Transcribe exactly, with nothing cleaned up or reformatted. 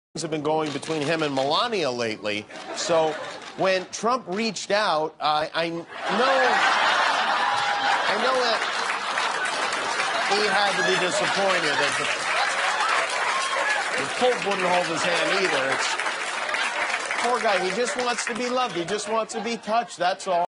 have been going between him and Melania lately. So when Trump reached out, uh, I know, I know that he had to be disappointed that the, the Pope wouldn't hold his hand either. It's, poor guy, he just wants to be loved. He just wants to be touched. That's all.